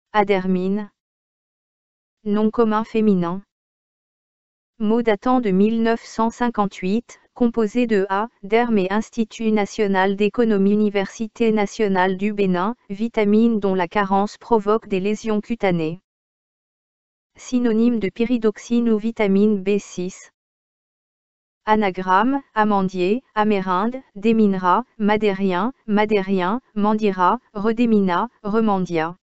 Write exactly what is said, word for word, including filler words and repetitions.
Adermine. Nom commun féminin. Mot datant de mille neuf cent cinquante-huit, composé de A, derme et Institut national d'économie Université nationale du Bénin, vitamine dont la carence provoque des lésions cutanées. Synonyme de pyridoxine ou vitamine B six. Anagramme, amandier, amérinde, déminera, madérien, madérien, mandira, redémina, remandia.